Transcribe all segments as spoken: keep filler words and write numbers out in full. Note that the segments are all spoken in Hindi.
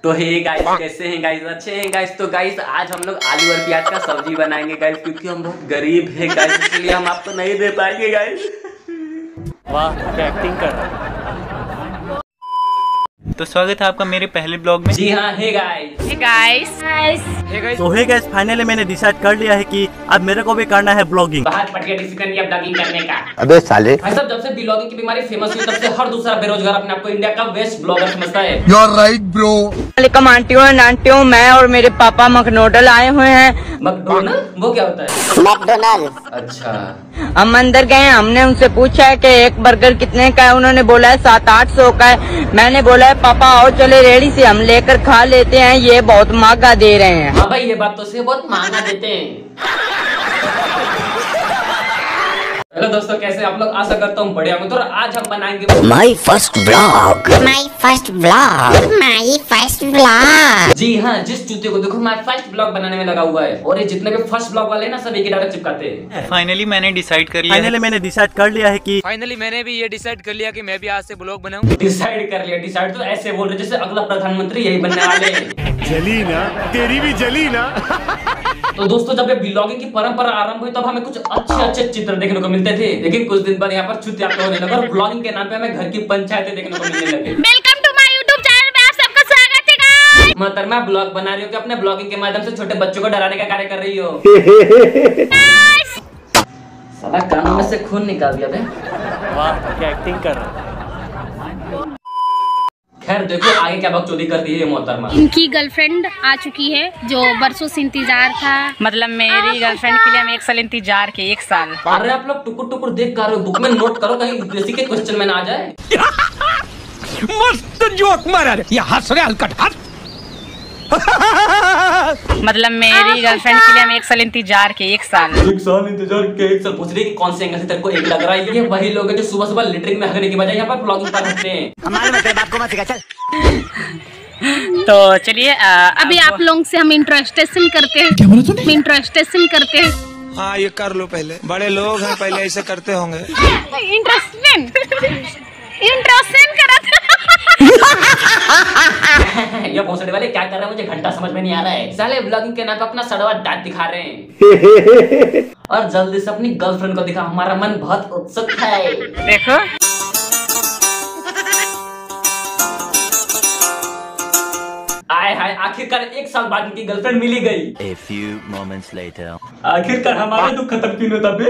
तो हे गाइस, कैसे हैं गाइस? अच्छे हैं गाइस? तो गाइस आज हम लोग आलू और प्याज का सब्जी बनाएंगे गाइस, क्योंकि हम बहुत गरीब हैं गाइस, इसलिए हम आपको नहीं दे पाएंगे गाइस। वाह क्या एक्टिंग कर रहा है। तो स्वागत है आपका मेरे पहले ब्लॉग में। जी हाँ, हे गाइस हे गाइस तो हे गाइस फाइनली मैंने डिसाइड कर लिया है कि अब मेरे को भी करना है ब्लॉगिंग। बहुत बढ़िया डिसीजन लिया ब्लॉगिंग करने का। अबे साले भाई साहब, जब से ब्लॉगिंग की बीमारी फेमस हुई तब से हर दूसरा बेरोजगार अपने आप को इंडिया का बेस्ट ब्लॉगर समझता है। You are right bro. वालेकुम आंटियों एंड आंटियों, मैं और मेरे पापा मैकडोनल्ड आए हुए हैं। मैकडोनल्ड वो क्या होता है? मैकडोनल्ड। अच्छा, हम अंदर गए, हमने उनसे पूछा है कि एक बर्गर कितने का है। उन्होंने बोला है सात आठ सौ का है। मैंने बोला है पापा आओ चले रेडी से हम लेकर खा लेते हैं, ये बहुत महंगा दे रहे हैं। हाँ भाई ये बात तो सही, बहुत महंगा देते हैं। हेलो दोस्तों, कैसे आप लोग? आशा करता हूँ बढ़िया होंगे। तो आज हम बनाएंगे my first blog. My first blog my first blog. जी हाँ, जिस जूते को देखो माय फर्स्ट ब्लॉग बनाने में लगा हुआ है, और ये जितने भी फर्स्ट ब्लॉग वाले हैं ना, सब एक ही डायरेक्ट चिपकाते हैं। फाइनली मैंने डिसाइड कर लिया फाइनली मैंने डिसाइड कर लिया है कि फाइनली मैंने भी ये डिसाइड कर लिया कि मैं भी आज से ब्लॉग बनाऊं। डिसाइड कर लिया? डिसाइड तो ऐसे बोल रहे जैसे अगला प्रधानमंत्री यही बनने वाले हैं। जली ना, तेरी भी जली ना। तो दोस्तों, जब ये ब्लॉगिंग की परंपरा आरंभ हुई तब हमें कुछ अच्छे अच्छे चित्र देखने को मिलते थे, लेकिन कुछ दिन बाद यहाँ पर छुट्टियां होने लगा और ब्लॉगिंग के नाम पे हमें घर की पंचायतें देखने को मिलने लगे। Welcome to my YouTube channel में आप सबका स्वागत है गाइस। मोहतरमा, ब्लॉग बना रही हो कि अपने ब्लॉगिंग के माध्यम से छोटे बच्चों को डराने का कार्य कर रही हो? साला कानों में से खून निकाल दिया बे। वाह क्या एक्टिंग कर रहा है। खैर देखो आगे क्या बकचोदी करती है ये मोहतरमा। इनकी गर्लफ्रेंड आ चुकी है जो बरसों से इंतजार था। मतलब मेरी गर्लफ्रेंड के लिए हम एक साल इंतजार किए, एक साल। अरे आप लोग टुकुर टुकुर देख कर रहे हो, बुक में नोट करो कहीं यूपीएससी के क्वेश्चन में ना आ जाए। मस्त जोक मारा रे, ये हंस रहे हलकट हंस। मतलब मेरी गर्लफ्रेंड के लिए हम एक साल इंतजार किए, एक साल। एक साल इंतजार किया, एक साल पूछ रही कि कौन से एंगल से तेरे को एक लग रहा है। ये वही लोग हैं जो सुबह सुबह लिटरिंग में हगने की बजाय यहाँ पर ब्लॉगिंग पर हंसते हैं। हमारे में तेरे बाप को मत सिखा, चल। तो चलिए अभी आप लोगों से हम इंट्रोस्टेशन करते हैं। क्या बोला तूने? इंट्रोस्टेशन करते हैं। हाँ ये कर लो, पहले बड़े लोग हैं, पहले ऐसे करते होंगे। इंट्रोस्टेशन इंट्रोस्टेशन करा था। ये भोसड़ी वाले क्या कर रहे हैं, मुझे घंटा समझ में नहीं आ रहा है। साले ब्लॉगिंग के नाम पे अपना सड़वा दांत दिखा रहे हैं। और जल्दी से अपनी गर्लफ्रेंड को दिखा, हमारा मन बहुत उत्सुक है। देखो आए हाय, आखिरकार एक साल बाद इनकी गर्लफ्रेंड मिली गई। A few moments later. आखिरकार हमारा दुख खत्म क्यों नहीं होता बे?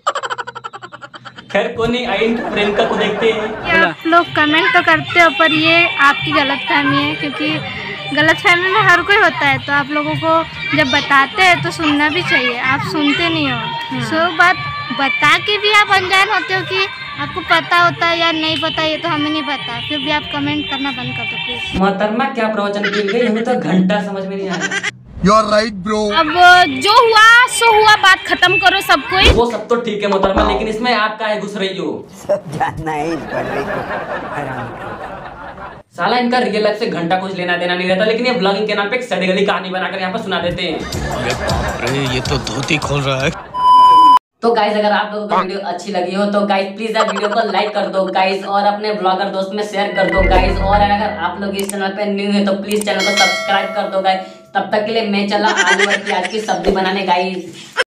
खैर कोई नहीं, आई प्रियंका को देखते हैं। आप लोग कमेंट तो करते हो पर ये आपकी गलतफहमी है, क्योंकि गलतफहमी में हर कोई होता है। तो आप लोगों को जब बताते हैं तो सुनना भी चाहिए, आप सुनते नहीं हो। सो बात बता के भी आप अनजान होते हो कि आपको पता होता है या नहीं पता, ये तो हमें नहीं पता, फिर भी आप कमेंट करना बंद कर दो प्लीज। मोहतरमा क्या प्रवचन की गई, हमें तो घंटा समझ में नहीं आया। You are right bro. अब जो हुआ सो हुआ, बात खत्म करो सब कोई। वो सब तो ठीक है मोहतरमा, लेकिन इसमें आप काहे घुस रही हो? सब जानना है इस बंदे को। हराम। साला इनका रियल लाइफ से घंटा कुछ लेना देना नहीं रहता, लेकिन ये ब्लॉगिंग के नाम पे एक सड़ी गली कहानी बनाकर यहाँ पर सुना देते हैं। अरे ये तो धोती खोल रहा है। तो गाइस, अगर आप लोगों को वीडियो अच्छी लगी हो तो गाइस प्लीज आप वीडियो को लाइक कर दो गाइस, और अपने ब्लॉगर दोस्त में शेयर कर दो गाइस। और अगर आप लोग इस चैनल पे न्यू है तो प्लीज चैनल को सब्सक्राइब कर दो गाइस। तब तक के लिए मैं चला आलू और प्याज की सब्जी बनाने गाइस।